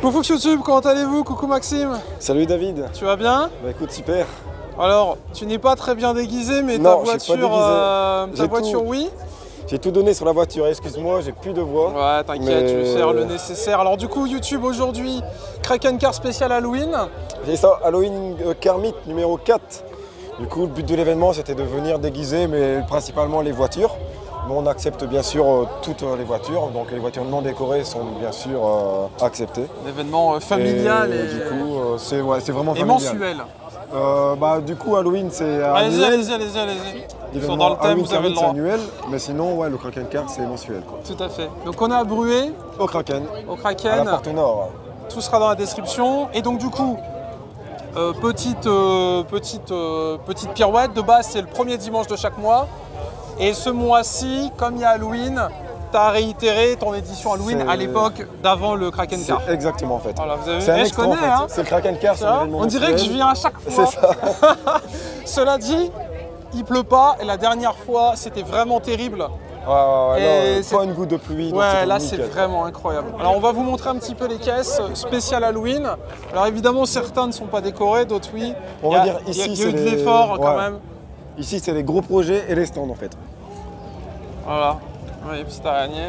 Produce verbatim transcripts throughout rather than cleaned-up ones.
Coucou YouTube, comment allez-vous? Coucou Maxime. Salut David. Tu vas bien? Bah écoute, super. Alors, tu n'es pas très bien déguisé, mais non, ta voiture, euh, ta voiture tout, oui. J'ai tout donné sur la voiture, excuse-moi, j'ai plus de voix. Ouais, t'inquiète, mais... je vais faire le nécessaire. Alors du coup, YouTube aujourd'hui, Kraken Car spécial Halloween. J'ai ça, Halloween euh, Car Meet numéro quatre. Du coup, le but de l'événement, c'était de venir déguiser, mais principalement les voitures. Mais on accepte bien sûr euh, toutes les voitures, donc les voitures non décorées sont bien sûr euh, acceptées. Un événement euh, familial et, et... du coup, euh, c'est ouais, vraiment et familial. mensuel. Euh, bah, du coup, Halloween, c'est allez-y, allez-y, allez-y, allez-y. Ils dans le thème, vous avez le droit. C'est annuel, mais sinon, ouais, le Kraken Car, c'est mensuel. Quoi. Tout à fait. Donc on est à Bruay. Au Kraken. Au Kraken. À la Porte Nord. Tout sera dans la description. Et donc du coup, euh, petite, euh, petite, euh, petite pirouette. De base, c'est le premier dimanche de chaque mois. Et ce mois-ci, comme il y a Halloween, tu as réitéré ton édition Halloween à l'époque d'avant le Kraken Car. Exactement en fait. Voilà, vous avez... C'est un eh, extra, je connais, en fait. hein. C'est le Kraken Car, c'est l'événement On dirait que je viens à chaque fois. C'est ça. Cela dit, il pleut pas et la dernière fois, c'était vraiment terrible. Ouais, ouais, ouais, non, pas une goutte de pluie. Ouais, là c'est vraiment incroyable. Alors on va vous montrer un petit peu les caisses spéciales Halloween. Alors évidemment, certains ne sont pas décorés, d'autres oui. On va dire ici, il y a eu de l'effort quand même. Ici, c'est les gros projets et les stands en fait. Voilà, oui, petite araignée.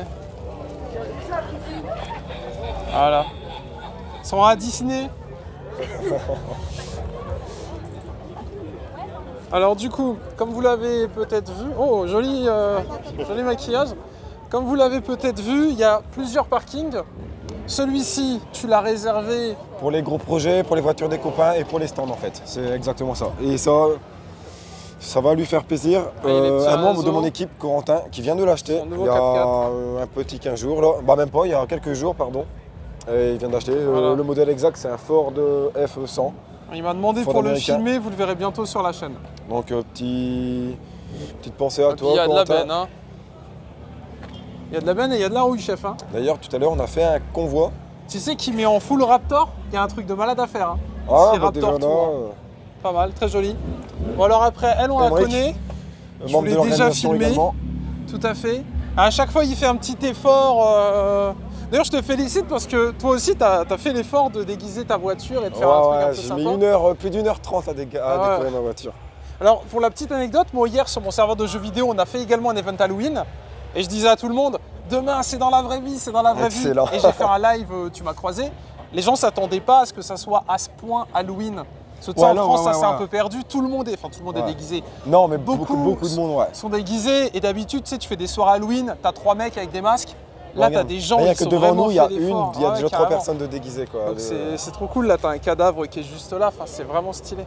Voilà. Ils sont à Disney. Alors du coup, comme vous l'avez peut-être vu, oh joli, euh, joli maquillage. Comme vous l'avez peut-être vu, il y a plusieurs parkings. Celui-ci, tu l'as réservé pour les gros projets, pour les voitures des copains et pour les stands en fait. C'est exactement ça. Et ça, ça va lui faire plaisir. Ah, euh, un membre de mon équipe, Corentin, qui vient de l'acheter il y a euh, un petit quinze jours, là. Bah même pas, il y a quelques jours, pardon. Et il vient d'acheter. Voilà. Le, le modèle exact, c'est un Ford F cent. Il m'a demandé Ford pour américain. Le filmer, vous le verrez bientôt sur la chaîne. Donc euh, petit... petite pensée à toi, il y a Corentin. de la benne, hein. Il y a de la benne et il y a de la rouille, chef. Hein. D'ailleurs, tout à l'heure, on a fait un convoi. Tu sais qu'il met en full Raptor, il y a un truc de malade à faire. Hein. Ah, bah Raptor déjà là, euh... pas mal, très joli. Bon alors après, elle, on Emmerich, la connaît. Je vous l'ai déjà filmé. Également. Tout à fait. À chaque fois, il fait un petit effort. Euh... D'ailleurs, je te félicite parce que toi aussi, tu as, as fait l'effort de déguiser ta voiture et de faire ouais, un truc ouais, un peu sympa. J'ai mis une heure, plus d'une heure trente à, dé à ah, décorer ouais. ma voiture. Alors, pour la petite anecdote, moi hier, sur mon serveur de jeux vidéo, on a fait également un event Halloween. Et je disais à tout le monde, demain, c'est dans la vraie vie, c'est dans la vraie Excellent. vie. Et j'ai fait un live, tu m'as croisé. Les gens ne s'attendaient pas à ce que ça soit à ce point Halloween. Parce que ouais, en non, France, ouais, ça ouais, s'est ouais. un peu perdu. Tout le monde est, enfin, tout le monde ouais. est déguisé. Non, mais beaucoup, beaucoup, beaucoup de monde, ouais. sont déguisés. Et d'habitude, tu sais, tu fais des soirées Halloween, tu as trois mecs avec des masques. Là, tu as des gens qui sont que devant nous, il y a une, il y a déjà trois personnes de déguisées, quoi. De... C'est trop cool. Là, tu as un cadavre qui est juste là. Enfin, c'est vraiment stylé.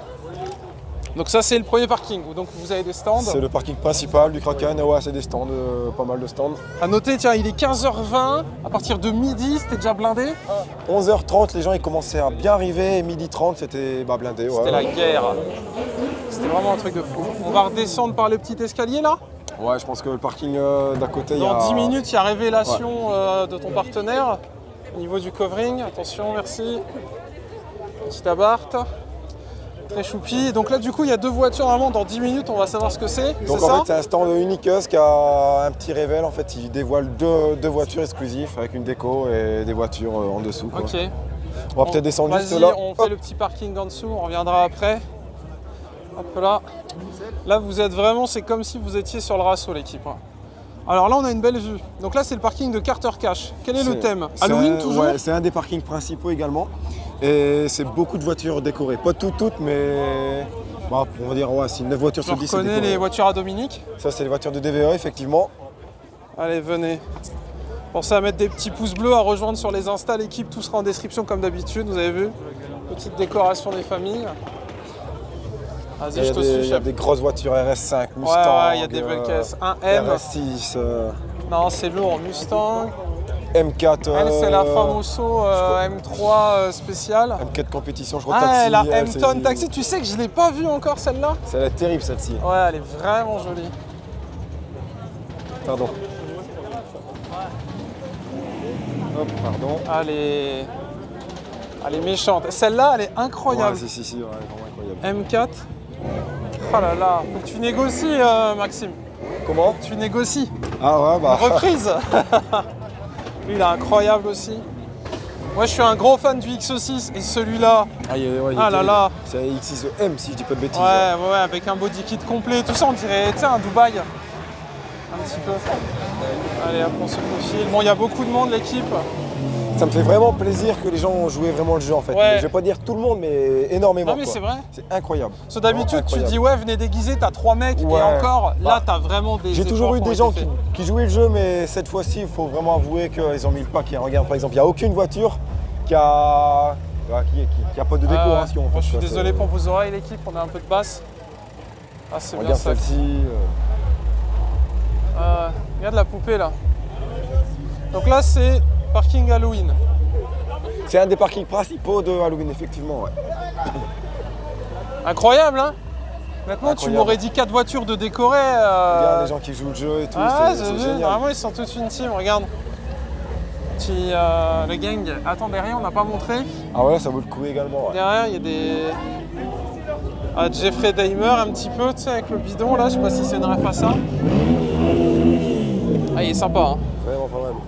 Donc ça, c'est le premier parking. Donc vous avez des stands. C'est le parking principal du Kraken. Ouais, c'est des stands, euh, pas mal de stands. À noter, tiens, il est quinze heures vingt. À partir de midi, c'était déjà blindé. onze heures trente, les gens ils commençaient à bien arriver. Et midi trente, c'était bah, blindé. C'était ouais. la guerre. C'était vraiment un truc de fou. On va redescendre par le petit escalier là. Ouais, je pense que le parking euh, d'à côté, dans il y a... dix minutes, il y a révélation ouais. euh, de ton partenaire. Au niveau du covering, attention, merci. Petit abarth. Très choupi. Donc là, du coup, il y a deux voitures vraiment. Dans dix minutes, on va savoir ce que c'est. Donc en ça fait, c'est un stand Unicus qui a un petit révèle. En fait, il dévoile deux, deux voitures exclusives avec une déco et des voitures en dessous. Quoi. Ok. On va peut-être descendre juste là. On fait Hop. le petit parking en dessous. On reviendra après. Hop là. Là, vous êtes vraiment. C'est comme si vous étiez sur le Rasso, l'équipe. Alors là, on a une belle vue. Donc là, c'est le parking de Carter Cash. Quel est, est le thème? Halloween, un, toujours ouais, c'est un des parkings principaux également. Et c'est beaucoup de voitures décorées. Pas toutes, toutes, mais bah, on va dire, ouais, c'est neuf voitures sur dix. On reconnaît les voitures à Dominique. Ça, c'est les voitures de D V E, effectivement. Allez, venez. Pensez à mettre des petits pouces bleus, à rejoindre sur les Insta, l'équipe. Tout sera en description comme d'habitude, vous avez vu. Petite décoration des familles. Vas-y, je te suis, chef. Il y a des grosses voitures R S cinq, Mustang. Ouais, il y a des belles caisses. Un M. R S six. Euh... Non, c'est lourd. Mustang. M quatre. Elle, c'est la Famoso euh, M trois euh, spéciale. M quatre compétition, je crois. Ah, taxi, la M-Ton Taxi. Tu sais que je ne l'ai pas vue encore, celle-là. Elle est terrible, celle-ci. Ouais, elle est vraiment jolie. Pardon. Hop, pardon. Elle est... elle est méchante. Celle-là, elle est incroyable. Ouais, si, si, si, ouais, vraiment incroyable. M quatre. Oh là là, faut que tu négocies, euh, Maxime. Comment? Tu négocies. Ah ouais, bah. Une reprise. Lui, il est incroyable aussi. Moi, je suis un gros fan du X O six et celui-là. Ah, il, ouais, il ah là là. C'est un X six M si je dis pas de bêtises. Ouais, ouais, ouais, avec un body kit complet, tout ça, on dirait, tu sais, un Dubaï. Un petit peu. Allez, hop, on se faufile. Bon, il y a beaucoup de monde, l'équipe. Ça me fait vraiment plaisir que les gens ont joué vraiment le jeu en fait. Ouais. Je vais pas dire tout le monde, mais énormément. Non, mais c'est vrai. C'est incroyable. Parce que d'habitude, tu dis, ouais, venez déguiser, t'as trois mecs, ouais. et encore, bah, là, t'as vraiment des. J'ai toujours eu des gens qui, qui jouaient le jeu, mais cette fois-ci, il faut vraiment avouer qu'ils ont mis le paquet. Regarde, par exemple, il n'y a aucune voiture qui a, qui, qui, qui a pas de décoration. Euh, en fait. Je suis désolé pour vos oreilles, l'équipe, on a un peu de basse. Ah, c'est bien ça. Regarde celle-ci. Euh, regarde la poupée là. Donc là, c'est parking Halloween. C'est un des parkings principaux de Halloween, effectivement. Ouais. Incroyable, hein? Maintenant, Incroyable. tu m'aurais dit quatre voitures de décorer. Euh... Regarde les gens qui jouent le jeu et tout, ah, c'est j'ai vu. génial. Vraiment, ils sont toute une team, regarde. Petit, euh, le gang. Attends, derrière, on n'a pas montré. Ah ouais, ça vaut le coup également. Ouais. Derrière, il y a des... Ah, Jeffrey Dahmer, un petit peu, tu sais, avec le bidon, là. Je sais pas si c'est une ref à ça. Ah, il est sympa, hein. Vraiment pas mal.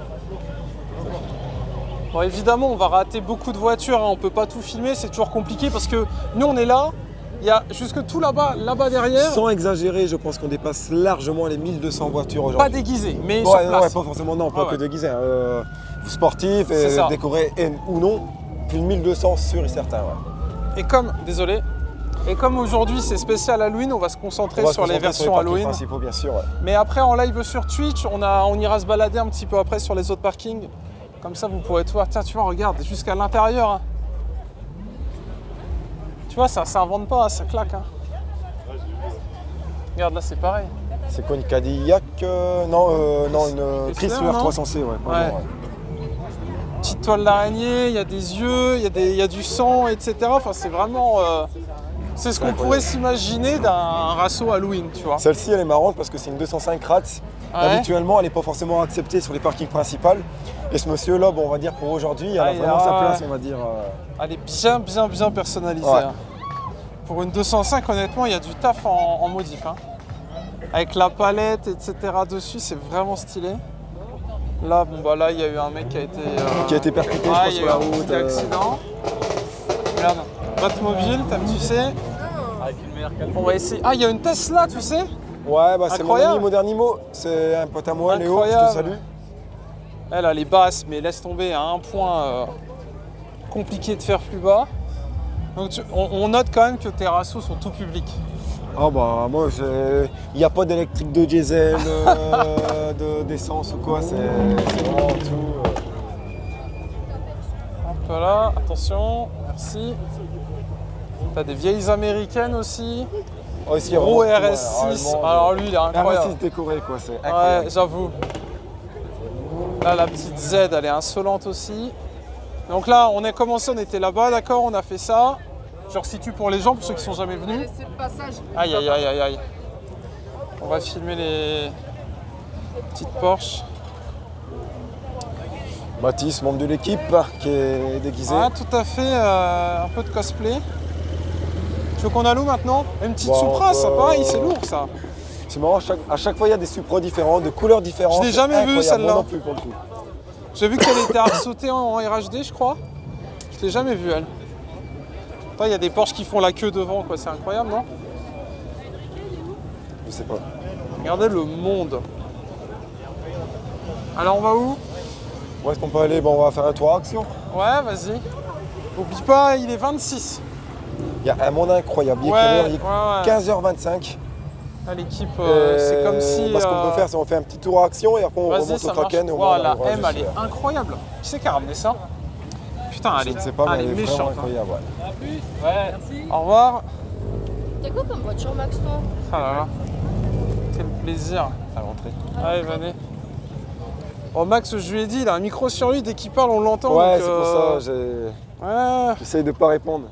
Bon, évidemment, on va rater beaucoup de voitures, hein. On peut pas tout filmer, c'est toujours compliqué parce que nous, on est là, il y a jusque tout là-bas, là-bas derrière. Sans exagérer, je pense qu'on dépasse largement les mille deux cents voitures aujourd'hui. Pas déguisées, mais ouais, sur ouais, place. ouais, pas forcément, non, pas ah, que ouais. déguisées. Hein. Euh, sportif, et décoré ou non, plus de mille deux cents sûr et certain. Ouais. Et comme, désolé, et comme aujourd'hui c'est spécial Halloween, on va se concentrer on va sur se les concentrer versions sur les Halloween. principaux, bien sûr. Ouais. Mais après en live sur Twitch, on, a, on ira se balader un petit peu après sur les autres parkings. Comme ça, vous pourrez tout voir. Tiens, tu vois, regarde, jusqu'à l'intérieur. Hein. Tu vois, ça s'invente pas, ça claque. Hein. Regarde, là, c'est pareil. C'est quoi, une Cadillac euh, Non, euh, non, une Chrysler trois cents C, ouais. ouais. Vraiment, ouais. Petite toile d'araignée, il y a des yeux, il y, y a du sang, et cetera. Enfin, c'est vraiment... Euh, c'est ce qu'on pourrait s'imaginer d'un rasso Halloween, tu vois. Celle-ci, elle est marrante parce que c'est une deux cent cinq rats. Ouais. Habituellement, elle n'est pas forcément acceptée sur les parkings principaux. Et ce monsieur-là, bon, on va dire pour aujourd'hui, elle a ah, vraiment a... sa place, on va dire. Euh... Elle est bien, bien, bien personnalisée. Ouais. Hein. Pour une deux cent cinq, honnêtement, il y a du taf en, en modif. Hein. Avec la palette, et cetera dessus, c'est vraiment stylé. Là, bon, bah là, il y a eu un mec qui a été... Euh... Qui a été percuté, ah, je pense, sur la route. Il y a eu un petit accident. Euh... Regarde, Batmobile, tu sais. On va essayer. Ah, il y a une Tesla, tu sais. Ouais, bah c'est mon ami Modernimo, c'est un pote à moi, Léo, je te salue. Elle, elle est basse, mais laisse tomber à un point euh, compliqué de faire plus bas. Donc tu, on, on note quand même que tes rassos sont tout publics. Ah bah moi, il n'y a pas d'électrique, de diesel, euh, d'essence ou quoi, c'est vraiment tout. Euh... Hop là, attention, merci. T'as des vieilles américaines aussi. Aussi, gros R S six, ouais, alors lui il est incroyable. R S six décoré quoi, c'est incroyable. Ouais, j'avoue. Là la petite Z elle est insolente aussi. Donc là on est commencé, on était là-bas, d'accord, on a fait ça. Je resitue pour les gens, pour ceux qui sont jamais venus. C'est le passage. Aïe aïe aïe aïe aïe. On va filmer les petites Porsche. Mathis, membre de l'équipe, qui est déguisé. Ah tout à fait, euh, un peu de cosplay. Tu veux qu'on alloue maintenant? Une petite bon, Supra, euh... ça pareil, c'est lourd ça. C'est marrant, à chaque, à chaque fois il y a des Supras différents, de couleurs différentes. Je l'ai jamais vu celle-là. non plus pour le coup. J'ai vu qu'elle était sautée en, en R H D, je crois. Je l'ai jamais vue elle. Il y a des Porsche qui font la queue devant, quoi. C'est incroyable, non? Je sais pas. Regardez le monde. Alors on va où? Où est-ce qu'on peut aller? Bon, on va faire un tour action. Ouais, vas-y. N'oublie pas, il est vingt-six. Il y a un monde incroyable. Il est, ouais, il est ouais, ouais. quinze heures vingt-cinq. Ah, l'équipe, euh, c'est comme si... Bah, ce qu'on euh... peut faire, c'est on fait un petit tour action et après on remonte au Kraken. Et on wow, la M, elle est incroyable. Qui c'est qui a ramené ça? Putain, elle est, sais pas, elle elle est est méchante. Incroyable, hein. Ouais. Ouais. Merci. Au revoir. T'as quoi comme voiture, Max, toi? Ah là là. Quel plaisir. À l'entrée. Allez, venez. Oh, Max, je lui ai dit, il a un micro sur lui, dès qu'il parle, on l'entend. Ouais, c'est euh... pour ça, ouais. J'essaye de pas répondre.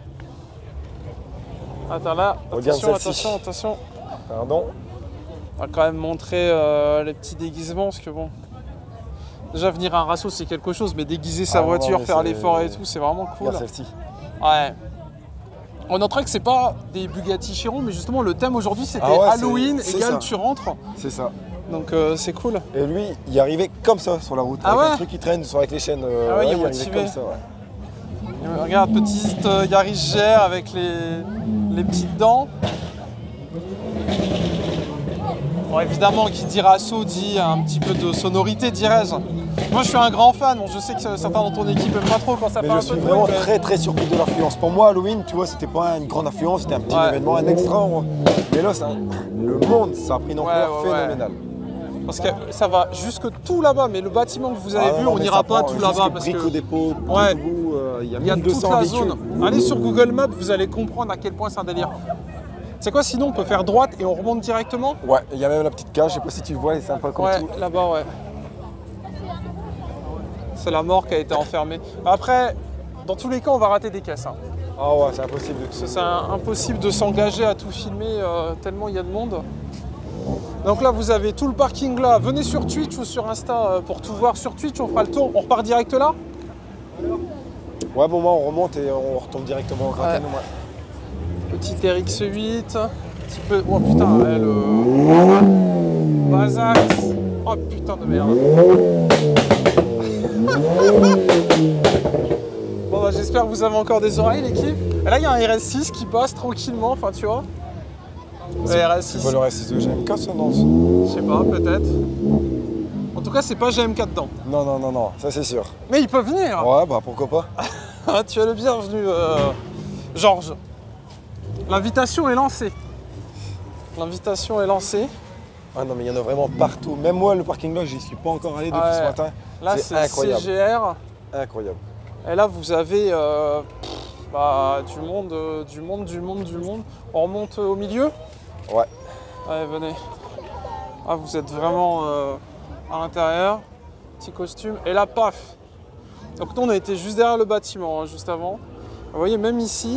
Attends, là, attention, attention, attention. Pardon. On va quand même montrer euh, les petits déguisements, parce que bon... Déjà, venir à un rasso, c'est quelque chose, mais déguiser sa ah, voiture, non, faire l'effort et tout, c'est vraiment cool. Regarde celle-ci. Ouais. On notera que c'est pas des Bugatti Chiron, mais justement, le thème aujourd'hui, c'était ah ouais, Halloween, égale tu rentres. C'est ça. Donc euh, c'est cool. Et lui, il arrivait comme ça sur la route, Ah avec ouais un truc qui traîne sur avec les chaînes. euh, Ah ouais, il est arrivait motivé. comme ça, ouais. Euh, Regarde, petite euh, Yaris G R avec les, les petites dents. Bon, évidemment, qui dit Rasso dit un petit peu de sonorité, dirais-je. Moi, je suis un grand fan. Bon, je sais que certains dans ton équipe n'aiment pas trop quand ça Mais fait un je peu suis de vraiment bruit, mais- très très surpris de l'affluence. Pour moi, Halloween, tu vois, c'était pas une grande affluence, c'était un petit Ouais. événement, un extra. on- Mais là, ça- le monde, ça a pris une ampleur Ouais, ouais, ouais. phénoménale. Parce que ça va jusque tout là-bas, mais le bâtiment que vous avez Ah vu, non, on mais n'ira ça pas prend tout jusque là-bas parce Brico que dépôt, tout Ouais. debout, euh, il y a il y a mille toute deux cents la véhicules. zone. Allez sur Google Maps, vous allez comprendre à quel point c'est un délire. C'est quoi, sinon on peut faire droite et on remonte directement? Ouais, il y a même la petite cage, je sais pas si tu le vois, elle est sympa comme Ouais, tout. là-bas, ouais. C'est la mort qui a été enfermée. Après, dans tous les cas, on va rater des caisses. hein. Ah ouais, c'est impossible. Parce que c'est un- impossible de s'engager à tout filmer euh, tellement il y a de monde. Donc là, vous avez tout le parking là. Venez sur Twitch ou sur Insta euh, pour tout voir. Sur Twitch, on fera le tour. On repart direct là. Ouais, bon, moi, on remonte et on retombe directement au Kraken. Ouais. Petit R X huit. Petit peu. Oh putain, ouais, le. Bazax. Oh putain de merde. Bon bah j'espère que vous avez encore des oreilles l'équipe. Et là il y a un R S six qui passe tranquillement, enfin tu vois. Le R S C'est six, pas le R S six de G M K, ça, non? je sais pas, peut-être. En tout cas c'est pas G M K dedans. Non, non, non, non, ça c'est sûr. Mais ils peuvent venir. Ouais, bah pourquoi pas. Ah, tu es le bienvenu euh, Georges. L'invitation est lancée. L'invitation est lancée. Ah non, mais il y en a vraiment partout. Même moi, le parking là, j'y suis pas encore allé depuis Ouais. ce matin. Là C'est c'est incroyable. C G R. Incroyable. Et là, vous avez euh, pff, bah, du monde, euh, du monde, du monde, du monde. On remonte euh, au milieu. Ouais. Allez, venez. Ah, vous êtes vraiment euh, à l'intérieur. Petit costume. Et là, paf. Donc nous, on a été juste derrière le bâtiment, hein, juste avant. Vous voyez, même ici,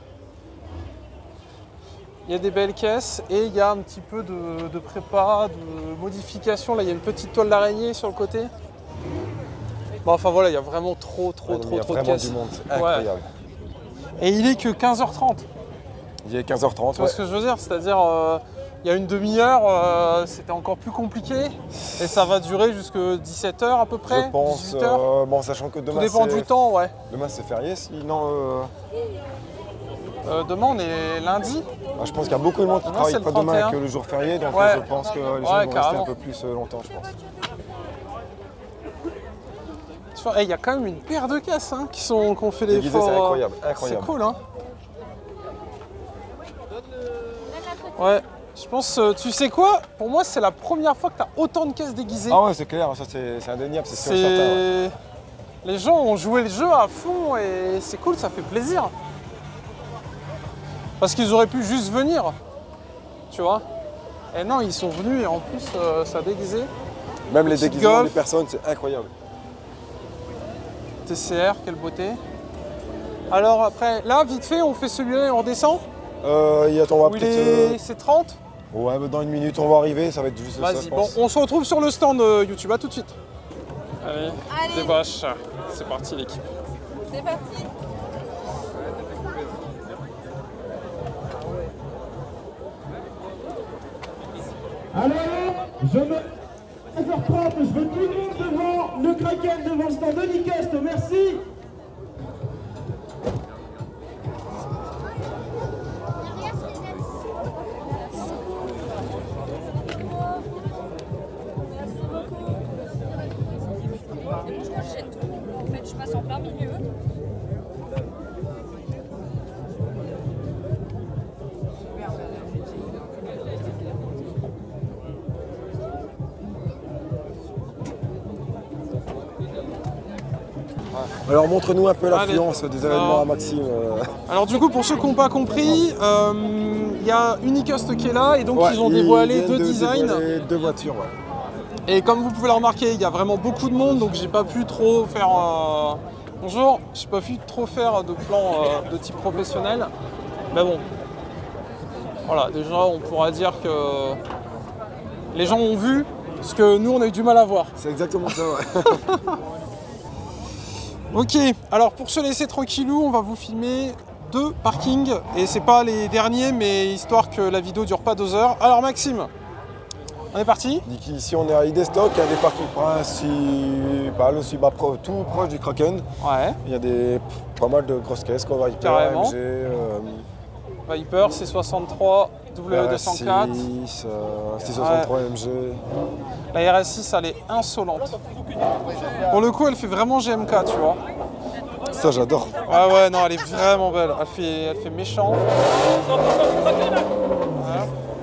il y a des belles caisses et il y a un petit peu de, de prépa, de modification. Là, il y a une petite toile d'araignée sur le côté. Bon, enfin voilà, il y a vraiment trop, trop, Ah non, mais trop, il y a trop de vraiment caisses. du monde, c'est Ouais. incroyable. Et il est que quinze heures trente. Il est quinze heures trente, Tu vois ouais. ce que je veux dire? C'est-à-dire, euh, il y a une demi-heure, euh, c'était encore plus compliqué. Et ça va durer jusqu'à dix-sept heures à peu près. Je pense, dix-huit heures. euh, bon, sachant que Tout demain, dépend c'est- du temps, ouais. Demain c'est férié, sinon euh, Euh, demain, on est lundi. bah, je pense qu'il y a beaucoup de monde qui Demain, travaille c'est le pas demain trente et un. que le jour férié, donc Ouais. euh, je pense que les gens Ouais, vont rester carrément. un peu plus euh, longtemps, je pense. Tu vois, eh, il y a quand même une paire de caisses hein, qui sont qu'on fait Déguisé, l'effort. c'est euh, incroyable, C'est incroyable. cool, hein. Ouais, je pense, euh, tu sais quoi? Pour moi, c'est la première fois que tu as autant de caisses déguisées. Ah ouais, c'est clair, ça c'est c'est indéniable, c'est sûr et certain. ouais. C'est... Les gens ont joué le jeu à fond et c'est cool, ça fait plaisir. Parce qu'ils auraient pu juste venir, tu vois. Et non, ils sont venus et en plus, euh, ça a déguisé. Même les Petite déguisements golf. des personnes, c'est incroyable. T C R, quelle beauté. Alors après, là, vite fait, on fait celui-là et on redescend. Euh, et attends, on va Où il peut-être... est... euh, C'est trente. Ouais, bah, dans une minute, on va arriver, ça va être juste ça, Vas-y, je bon, pense. on se retrouve sur le stand euh, YouTube, à tout de suite. Allez, Allez. débâche. C'est parti l'équipe. C'est parti. Alors, je me... quinze heures trente, je veux tout le monde devant le Kraken, devant le stand de Nicast, merci. Je m'achète tout. En fait, je passe en plein milieu. Alors montre-nous un peu Allez. l'affluence des événements Ah. à Maxime. euh. Alors du coup, pour ceux qui n'ont pas compris, euh, il y a Unicust qui est là et donc Ouais, ils ont dévoilé viennent deux de designs. dévoiler deux voitures, ouais. Et comme vous pouvez le remarquer, il y a vraiment beaucoup de monde, donc j'ai pas pu trop faire. euh, Bonjour, j'ai pas pu trop faire de plan euh, de type professionnel. Mais bon, voilà, déjà on pourra dire que les gens ont vu ce que nous on a eu du mal à voir. C'est exactement ça, ouais. Ok, alors pour se laisser tranquillou, on va vous filmer deux parkings. Et c'est pas les derniers, mais histoire que la vidéo dure pas deux heures. Alors Maxime, On est parti. Ici, on est à Idestock, il y a des parkings principaux aussi bah, pro, tout proche du Kraken. Ouais. Il y a des, pas mal de grosses caisses, quoi, Viper, Carrément. M G, euh, Viper, C soixante-trois, W deux cent quatre. R S six, euh, C soixante-trois Ouais. M G. La R S six, elle est insolente. Pour le coup, elle fait vraiment G M K, tu vois. Ça, j'adore. Ouais, ouais, non, elle est vraiment belle. Elle fait, elle fait méchant. Voilà.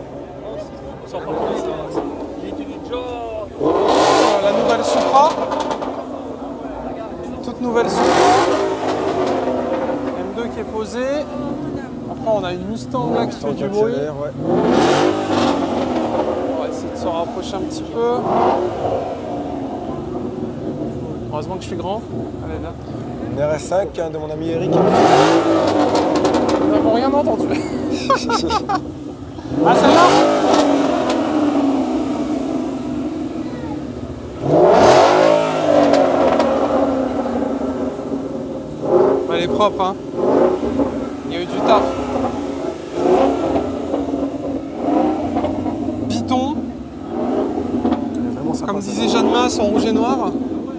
Euh, La nouvelle Supra. Toute nouvelle Supra. M deux qui est posée. Après, on a une Mustang là qui fait du bruit. Accélère, ouais. On va essayer de se rapprocher un petit peu. Heureusement que je suis grand. Allez, là. Une R S cinq hein, de mon ami Eric. Nous n'avons rien entendu. Ah, celle-là? Elle est propre, hein. Il y a eu du taf. Python, Vraiment sympa, comme ça. disait Jeanne Masse en rouge et noir.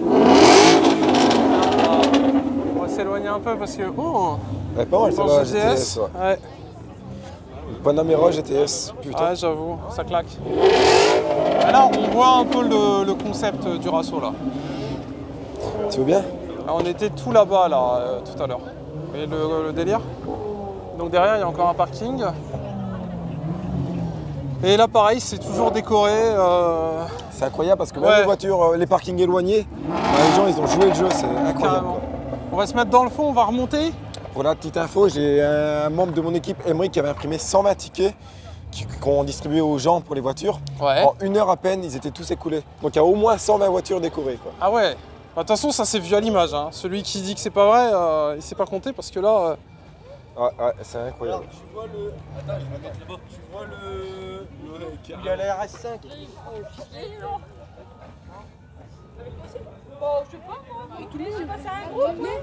On va s'éloigner un peu parce que... Oh, Elle est pas mal, Porsche celle-là, G G T T S. S. Ouais. Ouais. Panamera G T S, putain. Ouais, j'avoue, ça claque. Et là, on voit un peu le, le concept du Rasso, là. Tu veux bien? Là, on était tout là-bas, là, euh, tout à l'heure. Vous voyez le, le délire? Donc derrière, il y a encore un parking. Et là, pareil, c'est toujours décoré. euh, C'est incroyable parce que même Ouais. les voitures, euh, les parkings éloignés, bah, les gens ils ont joué le jeu, c'est incroyable. carrément. quoi. On va se mettre dans le fond, on va remonter. Pour la petite info, j'ai un membre de mon équipe, Emery, qui avait imprimé cent vingt tickets qui- qu'on distribuait aux gens pour les voitures. Ouais. En une heure à peine, ils étaient tous écoulés. Donc il y a au moins cent vingt voitures décorées. Quoi. Ah ouais. Bah, de toute façon, ça c'est vu à l'image. Hein. Celui qui dit que c'est pas vrai, euh, il sait pas compter parce que là. euh, Ouais, ouais, c'est incroyable. Il y a la R S cinq. Bon, je sais pas, moi. Tous les j'ai passé un groupe, oui.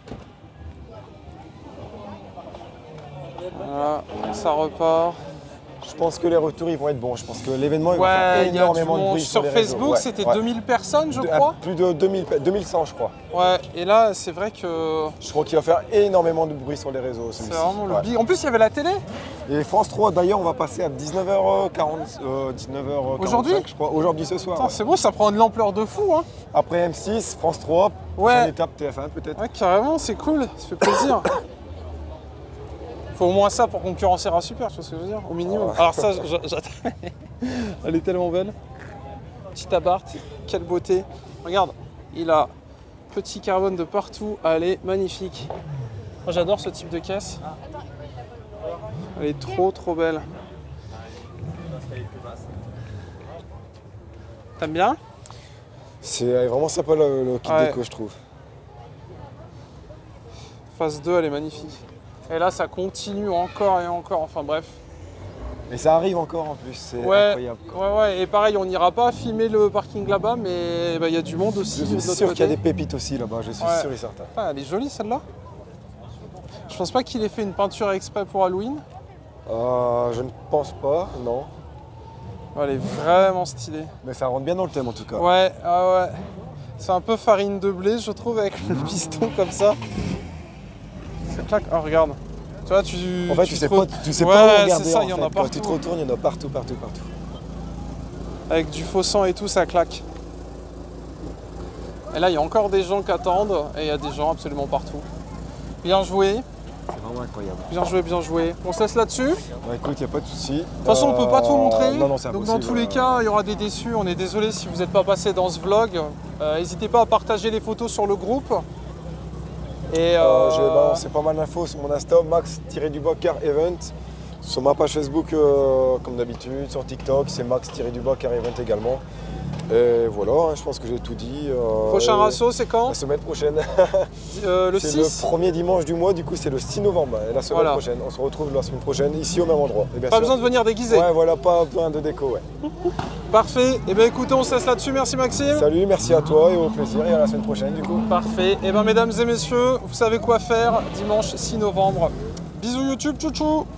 Voilà, ça repart. Je pense que les retours ils vont être bons. Je pense que l'événement il va Ouais, faire il y a du énormément de monde. bruit Sur les réseaux. Facebook, Ouais, c'était ouais. deux mille personnes, je De- crois. Plus de deux mille, deux mille cent, je crois. Ouais, et là, c'est vrai que Je crois qu'il va faire énormément de bruit sur les réseaux. c'est celui-ci. vraiment le Ouais. big. En plus, il y avait la télé. Et France trois, d'ailleurs, on va passer à dix-neuf heures quarante, euh, dix-neuf heures quarante-cinq, Aujourd'hui je crois. Aujourd'hui, ce soir. Putain, ouais. c'est beau, ça prend de l'ampleur de fou. Hein. Après M six, France trois, Ouais. prochaine étape T F un peut-être. Ouais, carrément, c'est cool, ça fait plaisir. Faut au moins ça pour concurrencer à Super, tu vois ce que je veux dire, au minimum. Alors ça, j'a- j'attends. Elle est tellement belle. Petite abart, quelle beauté. Regarde, il a petit carbone de partout, elle est magnifique. Moi j'adore ce type de caisse. Elle est trop trop belle. T'aimes bien? C'est vraiment sympa le, le kit Ouais. déco, je trouve. Phase deux, elle est magnifique. Et là, ça continue encore et encore, enfin bref. Et ça arrive encore en plus, c'est Ouais, incroyable. ouais, ouais, et pareil, on n'ira pas filmer le parking là-bas, mais bah, il y a du monde aussi. Je de suis l'autre sûr qu'il y a côté. des pépites aussi là-bas, je suis Ouais. sûr et certain. Ah, elle est jolie celle-là. Je pense pas qu'il ait fait une peinture exprès pour Halloween. Euh, je ne pense pas, non. Elle est vraiment stylée. Mais ça rentre bien dans le thème en tout cas. Ouais, ah ouais. C'est un peu farine de blé, je trouve, avec le piston comme ça. Ça claque. Oh, regarde. Tu vois, tu. En fait, tu, sais te re- pas, tu sais ouais, pas où regarder. c'est ça, en il y en fait. a Quand partout. tu te retournes, il y en a partout, partout, partout. Avec du faux sang et tout, ça claque. Et là, il y a encore des gens qui attendent, et il y a des gens absolument partout. Bien joué, C'est vraiment incroyable. bien joué, bien joué. On se laisse là-dessus. Bah, écoute, il n'y a pas de souci. De De toute façon, on peut pas tout montrer. Non, non, c'est Donc, impossible. dans tous les cas, il y aura des déçus. On est désolé si vous n'êtes pas passé dans ce vlog. Euh, N'hésitez pas à partager les photos sur le groupe. Et Euh, euh, J'ai balancé pas mal d'infos sur mon Insta, Max-du-bas Car Event. Sur ma page Facebook, euh, comme d'habitude. Sur TikTok, c'est Max-du-bas Car Event également. Et voilà, hein, je pense que j'ai tout dit. euh, prochain et rasso, c'est quand? La semaine prochaine. Euh, Le C'est six. le premier dimanche du mois, du coup c'est le six novembre. Et la semaine Voilà. prochaine, on se retrouve la semaine prochaine, ici au même endroit. Et bien Pas sûr- besoin de venir déguisé. Ouais, voilà, pas besoin de déco, ouais. Parfait. Et bien écoutez, on se laisse là-dessus. Merci Maxime. Salut, merci à toi et au plaisir et à la semaine prochaine du coup. Parfait. Et bien mesdames et messieurs, vous savez quoi faire dimanche six novembre. Bisous YouTube, tchou tchou.